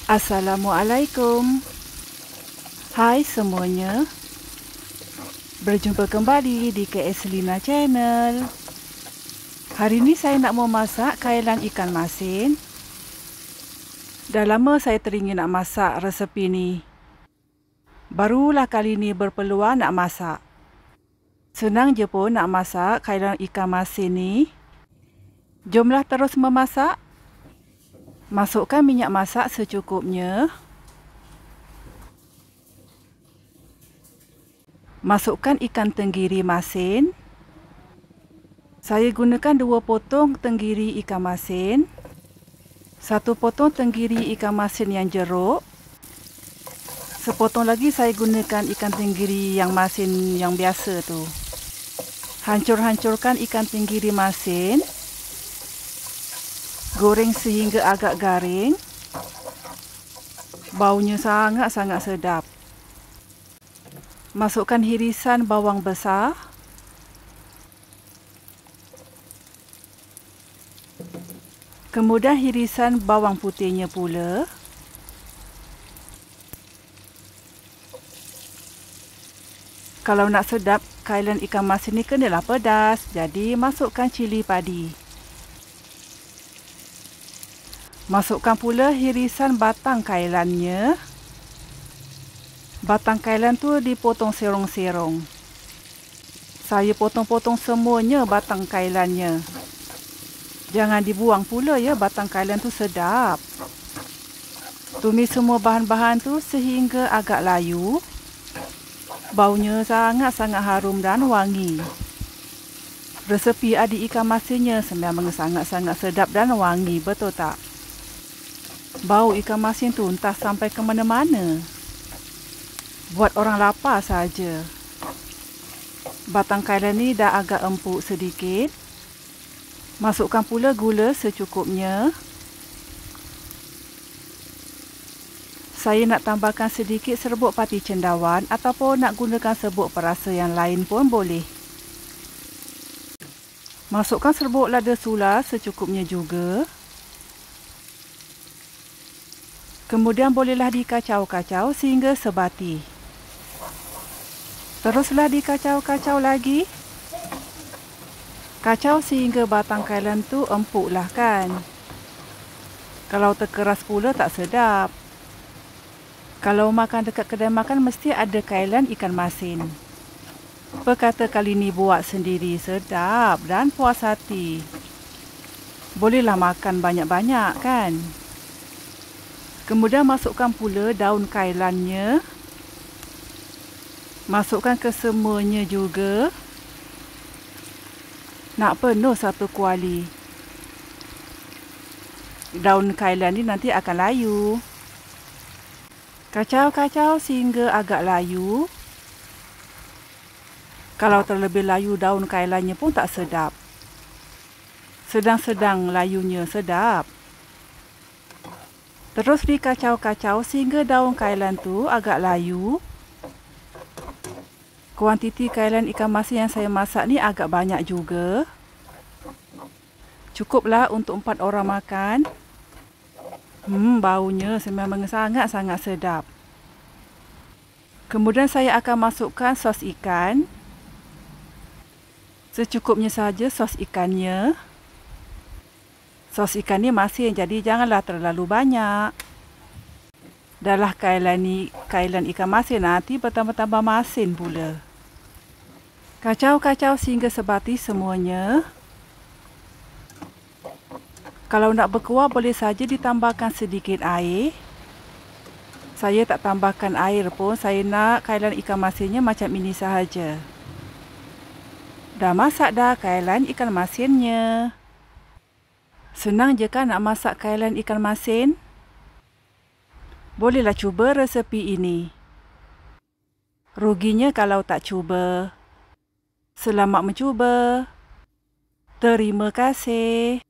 Assalamualaikum. Hai semuanya. Berjumpa kembali di KS Lina Channel. Hari ini saya nak memasak kailan ikan masin. Dah lama saya teringin nak masak resepi ni. Barulah kali ni berpeluang nak masak. Senang je pun nak masak kailan ikan masin ni. Jomlah terus memasak. Masukkan minyak masak secukupnya. Masukkan ikan tenggiri masin. Saya gunakan 2 potong tenggiri ikan masin. 1 potong tenggiri ikan masin yang jeruk. Sepotong lagi saya gunakan ikan tenggiri yang masin yang biasa tu. Hancur-hancurkan ikan tenggiri masin. Goreng sehingga agak garing. Baunya sangat-sangat sedap. Masukkan hirisan bawang besar. Kemudian hirisan bawang putihnya pula. Kalau nak sedap, kailan ikan masin ni kenalah pedas. Jadi masukkan cili padi. Masukkan pula hirisan batang kailannya. Batang kailan tu dipotong serong-serong. Saya potong-potong semuanya batang kailannya. Jangan dibuang pula ya, batang kailan tu sedap. Tumis semua bahan-bahan tu sehingga agak layu. Baunya sangat-sangat harum dan wangi. Resepi adik ikan masinnya memang sangat-sangat sedap dan wangi, betul tak? Bau ikan masin tu entah sampai ke mana-mana. Buat orang lapar saja. Batang kailan ni dah agak empuk sedikit. Masukkan pula gula secukupnya. Saya nak tambahkan sedikit serbuk pati cendawan ataupun nak gunakan serbuk perasa yang lain pun boleh. Masukkan serbuk lada sula secukupnya juga. Kemudian bolehlah dikacau-kacau sehingga sebati. Teruslah dikacau-kacau lagi. Kacau sehingga batang kailan tu empuklah kan. Kalau terkeras pula tak sedap. Kalau makan dekat kedai makan mesti ada kailan ikan masin. Berkata kali ni buat sendiri sedap dan puas hati. Bolehlah makan banyak-banyak kan. Kemudian masukkan pula daun kailannya. Masukkan ke semuanya juga. Nak penuh 1 kuali. Daun kailan ni nanti akan layu. Kacau-kacau sehingga agak layu. Kalau terlebih layu daun kailannya pun tak sedap. Sedang-sedang layunya sedap. Terus dikacau-kacau sehingga daun kailan tu agak layu. Kuantiti kailan ikan masin yang saya masak ni agak banyak juga. Cukuplah untuk 4 orang makan. Baunya memang sangat-sangat sedap. Kemudian saya akan masukkan sos ikan. Secukupnya saja sos ikannya. Sos ikan ni masin jadi janganlah terlalu banyak. Dahlah kailan ikan masin nanti bertambah-tambah masin pula. Kacau-kacau sehingga sebati semuanya. Kalau nak berkuah boleh saja ditambahkan sedikit air. Saya tak tambahkan air pun, saya nak kailan ikan masinnya macam ini sahaja. Dah masak dah kailan ikan masinnya. Senang je kan nak masak kailan ikan masin? Bolehlah cuba resepi ini. Ruginya kalau tak cuba. Selamat mencuba. Terima kasih.